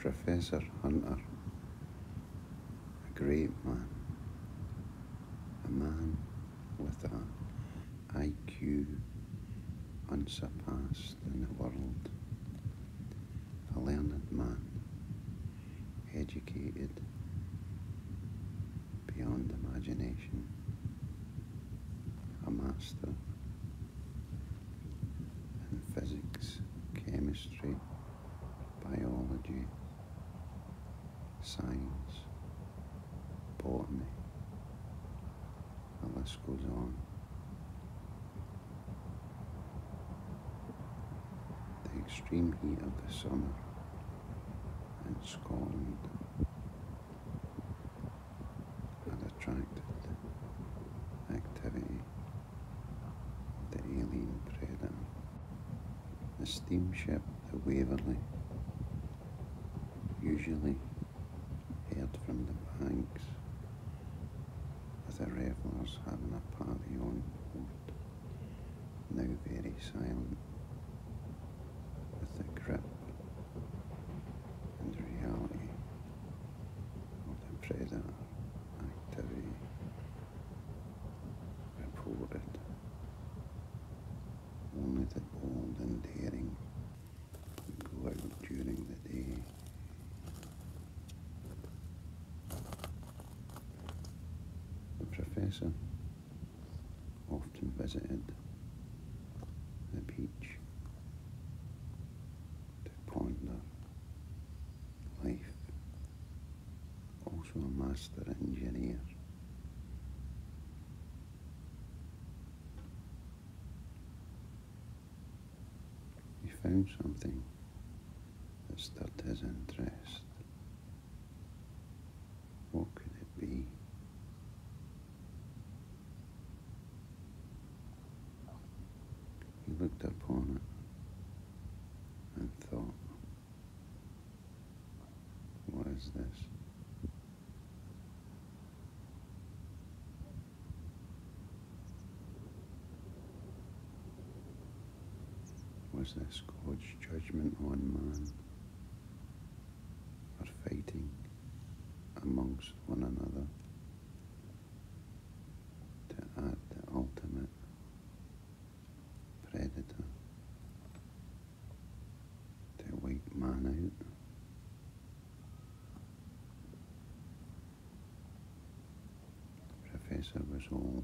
Professor Hunter, a great man, a man with an IQ unsurpassed in the world, a learned man, educated beyond imagination, a master in physics, chemistry, biology, science, botany, the list goes on. The extreme heat of the summer in Scotland had attracted activity of the alien predator. The steamship, the Waverley, usually heard from the banks, with the revellers having a party on board, now very silent, with the grip and reality of the predator activity reported. Only the bold and daring go out during the day. The professor often visited the beach to ponder life, also a master engineer. He found something that stirred his interest. What could it be? He looked upon it and thought, what is this? Was this God's judgment on man for fighting amongst one another to add the ultimate predator to wipe man out? The professor was old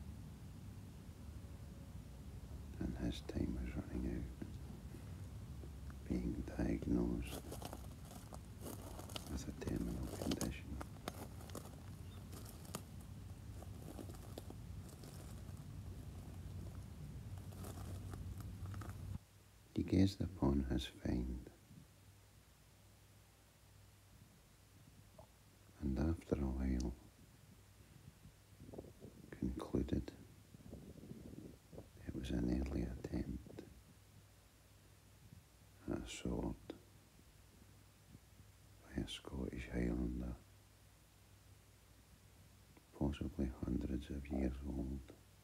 and his time was running out, being diagnosed with a terminal condition. He gazed upon his find, and after a while concluded it was an early attempt at a sword by a Scottish Highlander, possibly hundreds of years old.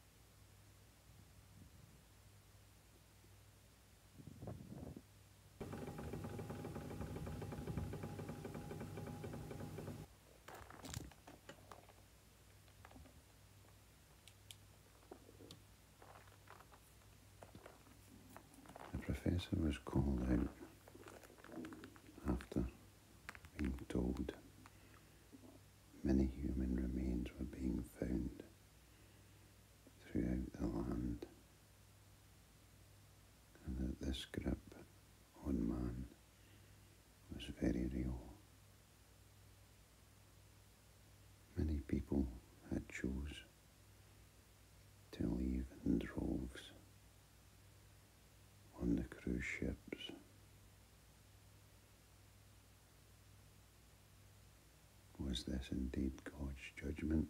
The professor was called out after being told many human remains were being found throughout the land, and that this grip on man was very real. Many people had chose to leave in droves on the cruise ships. Was this indeed God's judgment?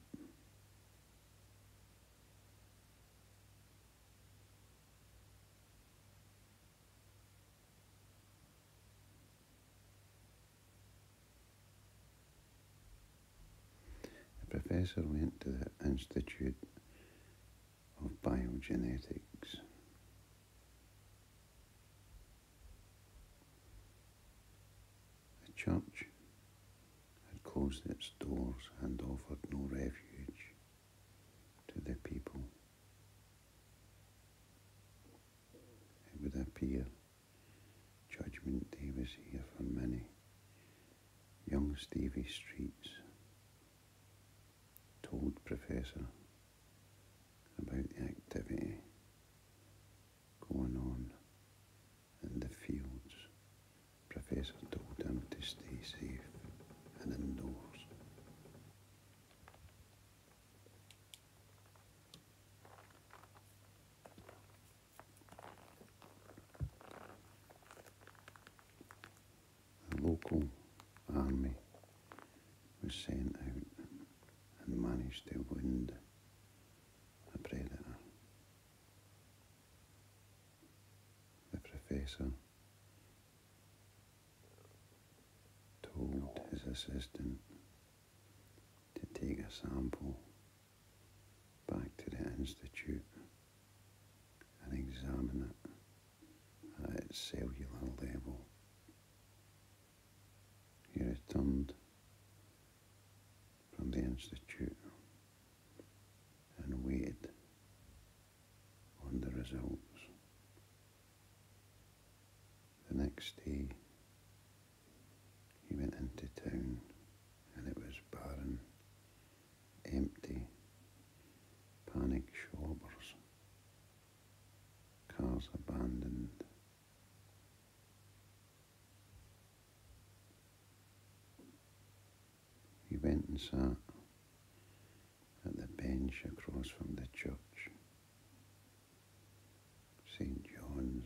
The professor went to the Institute of Biogenetics. church had closed its doors and offered no refuge to the people. It would appear Judgment Day was here for many. Young Stevie Streets told Professor about the activity going on in the fields. Professor told him to stay safe and indoors. The local army was sent out and managed to wound a predator. The professor told his assistant to take a sample back to the institute and examine it at its cellular level. He returned from the institute and waited on the results. The next day, he went into town and it was barren, empty, panicked shoppers, cars abandoned. He went and sat at the bench across from the church, St. John's,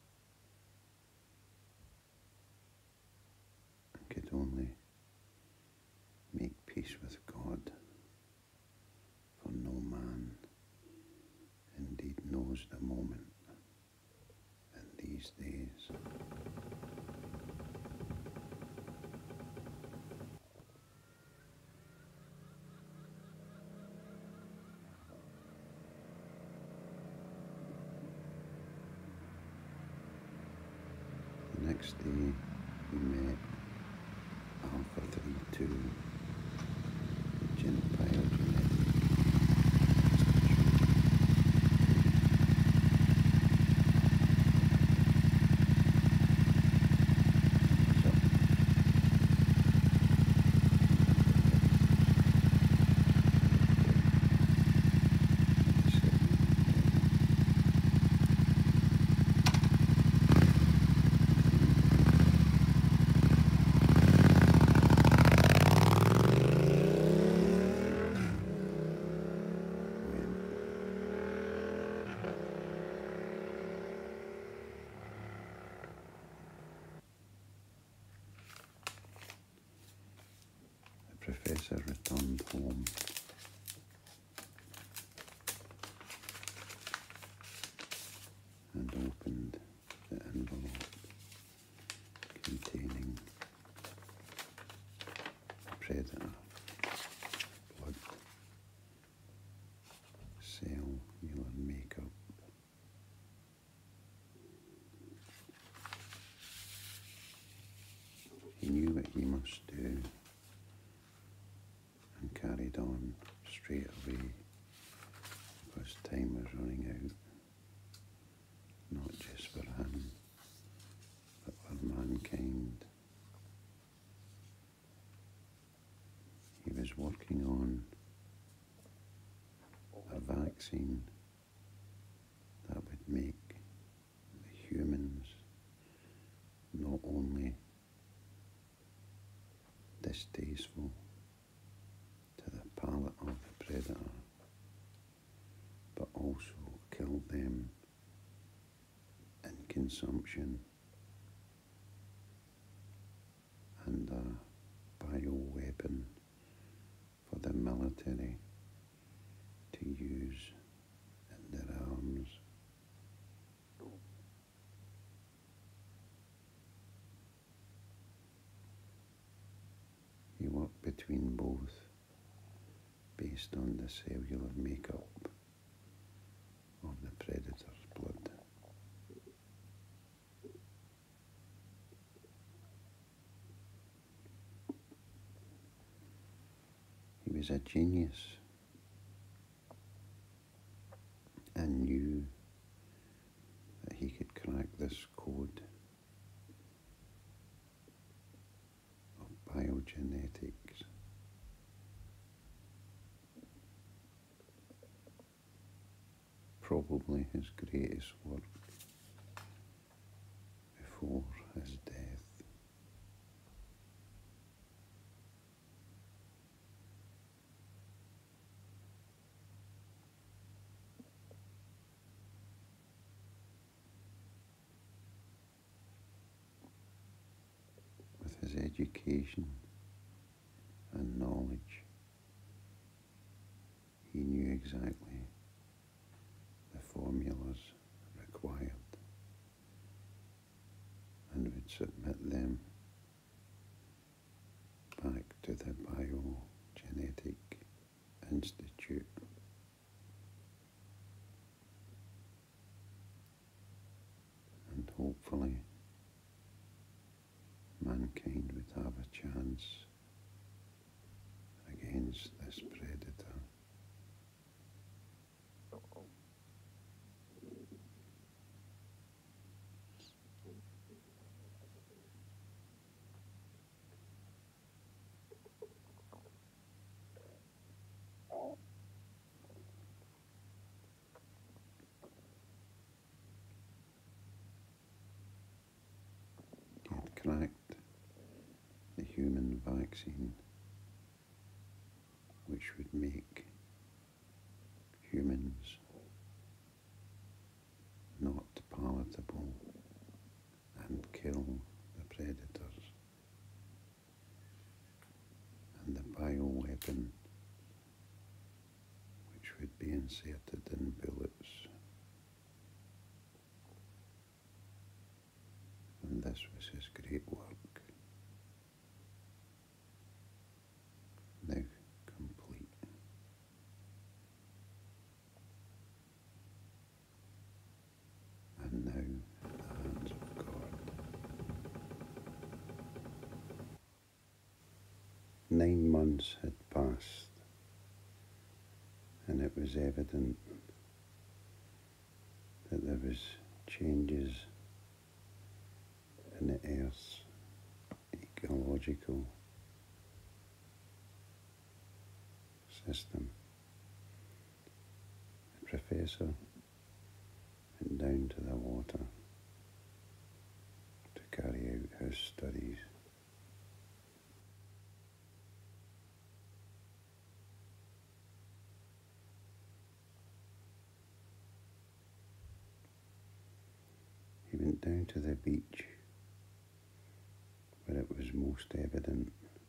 and could only make peace with God, for no man indeed knows the moment in these days. The next day we met Alpha 3-2, the Gentile Genetic Professor returned home and opened the envelope containing predator blood, cellular makeup. He knew what he must do and carried on straight away because time was running out, not just for him, but for mankind. He was working on a vaccine that would make the humans not only distasteful to the palate of the predator, but also kill them in consumption, and a bioweapon for the military to use in their arms. He worked between both based on the cellular makeup of the predator's blood. was a genius and knew that he could crack this code of biogenetics. Probably his greatest work before his death. With his education and knowledge, he knew exactly the formulas required and would submit them back to the Biogenetic Institute. And hopefully mankind would have a chance against this predator. He had cracked the human vaccine, which would make humans not palatable and kill the predators, and the bioweapon, which would be inserted in bullets. And this was his great work, now complete. And now in the hands of God. 9 months had passed, and it was evident that there was changes in the Earth's ecological system. The professor went down to the water to carry out his studies. He went down to the beach where it was most evident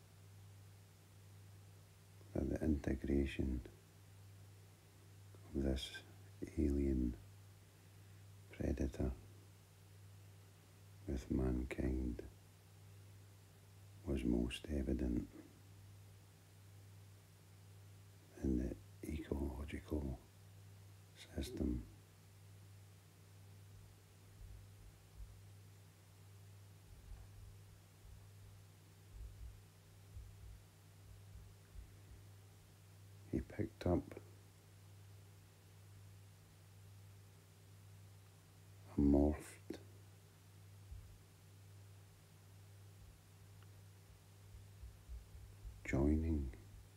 that the integration of this alien predator with mankind was most evident in the ecological system. He picked up a morphed joining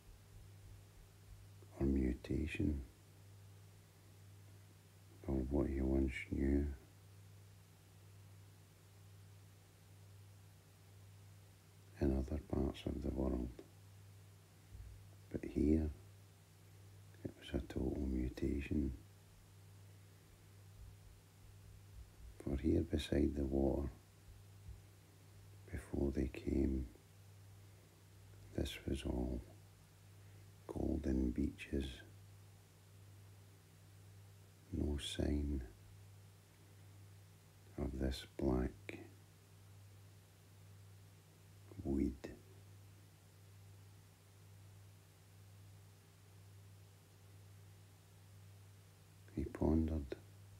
or mutation of what he once knew in other parts of the world. But here, it was a total mutation. For here beside the water, before they came, this was all golden beaches, no sign of this black weed. He pondered,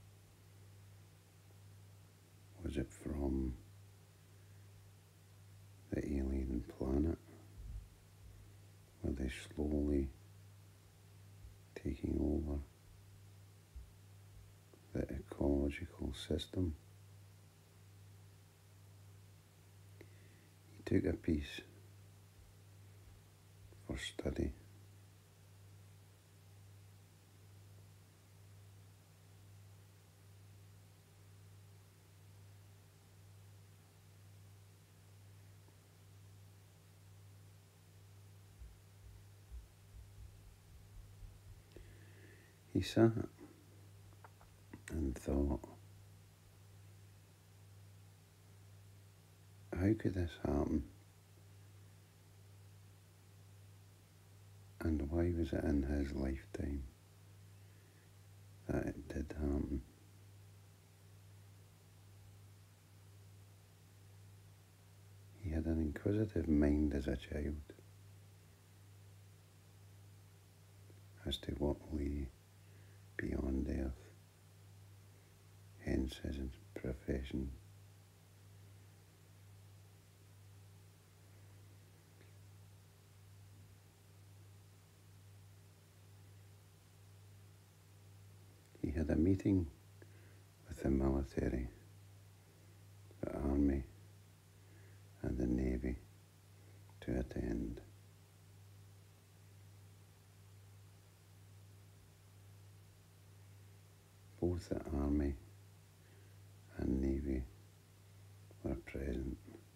was it from the alien planet where they slowly taking over the ecological system. He took a piece for study. He sat and thought, how could this happen? And why was it in his lifetime that it did happen? He had an inquisitive mind as a child as to what lay beyond earth, hence his profession. He had a meeting with the military, the army and the navy to attend. Both the army and navy were present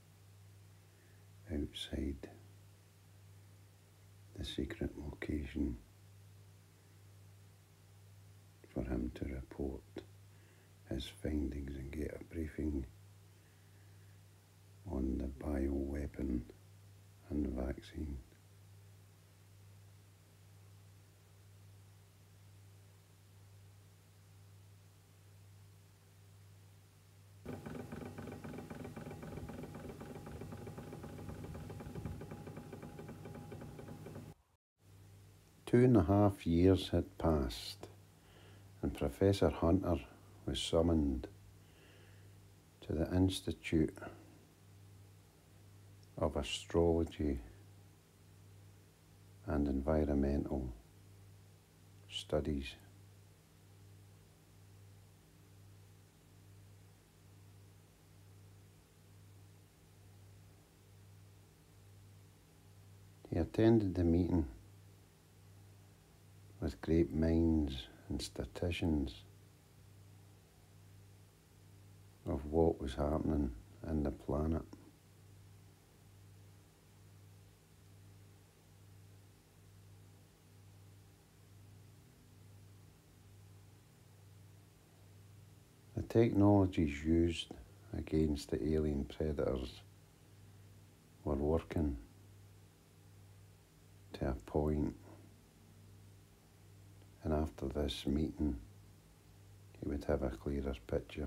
outside the secret location for him to report his findings and get a briefing on the bioweapon and vaccine. Two and a half years had passed, and Professor Hunter was summoned to the Institute of Astrology and Environmental Studies. He attended the meeting with great minds and statisticians of what was happening in the planet. The technologies used against the alien predators were working to a point, and after this meeting he would have a clearer picture.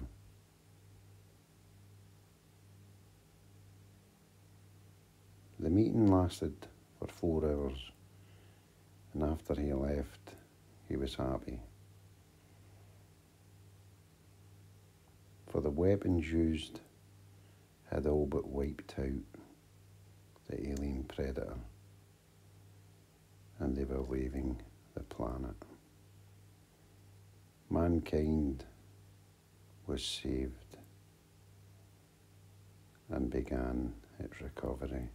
The meeting lasted for 4 hours, and after he left he was happy. For the weapons used had all but wiped out the alien predator, and they were leaving the planet. Mankind was saved and began its recovery.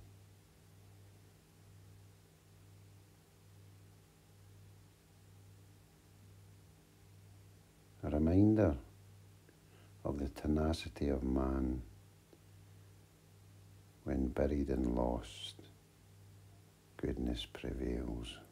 A reminder of the tenacity of man when buried and lost, goodness prevails.